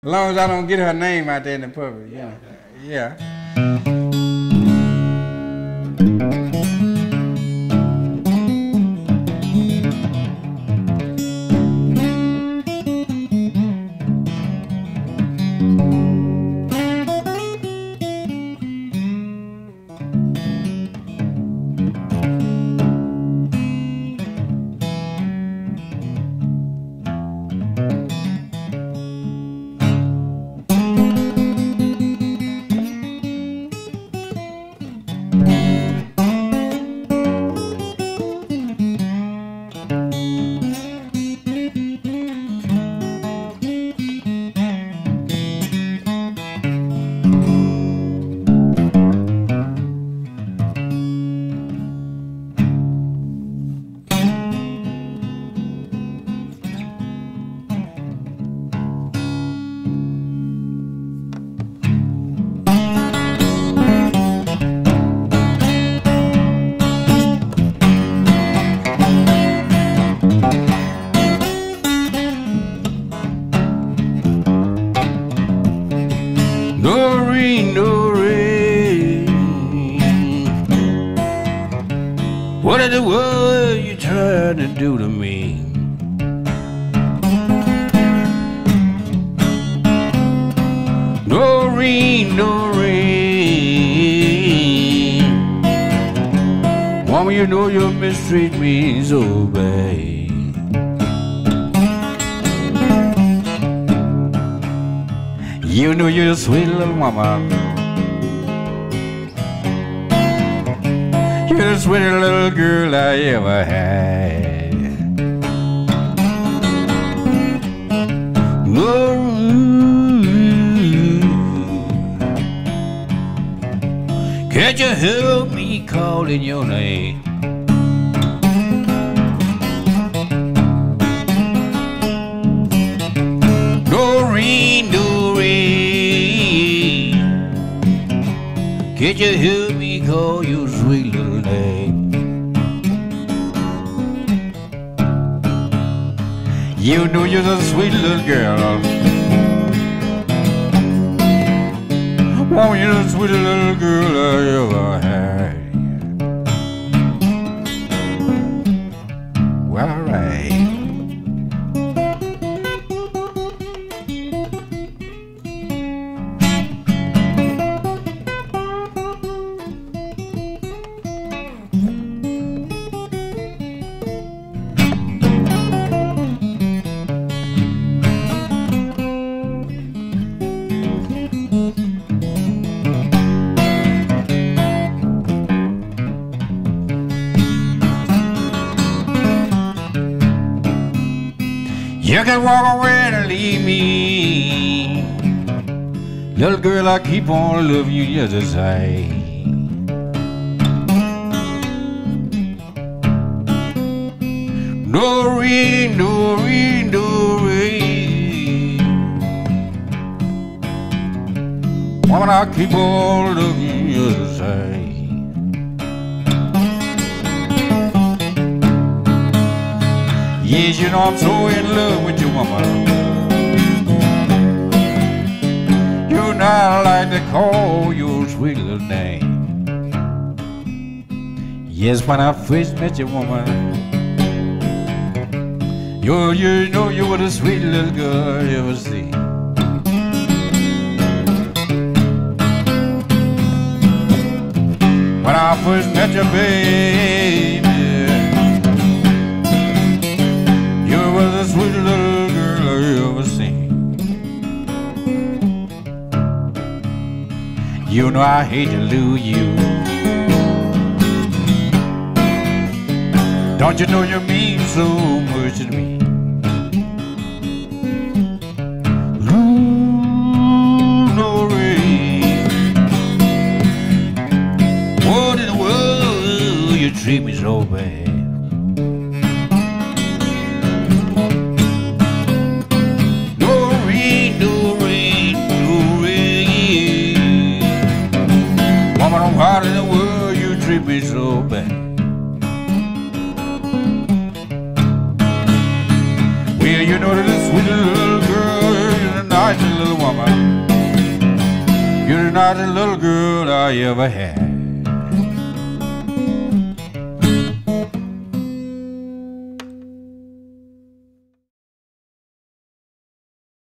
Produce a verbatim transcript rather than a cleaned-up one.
As long as I don't get her name out there in the public, yeah. Yeah. Norene, Norene, what in the world you trying to do to me? Norene, Norene, woman, you know you mistreat me so bad. You know you're a sweet little mama. You're the sweetest little girl I ever had. Ooh, can't you help me calling your name? Norene, Norene, can't you help me call your sweet little name? You know you're a sweet little girl. Oh, you're the sweetest little girl I ever had. Well, all right. You can walk away and leave me, little girl, I keep on loving you just the same. Norene, Norene, Norene, woman, I keep on loving you just the same. Yes, you know I'm so in love with you, woman. You know I like to call your sweet little name. Yes, when I first met you, woman, you, you know you were the sweet little girl I ever see. When I first met you, baby, was the sweet little girl I ever seen. You know I hate to lose you. Don't you know you mean so much to me? Ooh, Norene, what in the world you treat me so bad? Why in the world you treat me so bad? Well, you know that this sweet little girl is a nice little nicest little girl I ever had.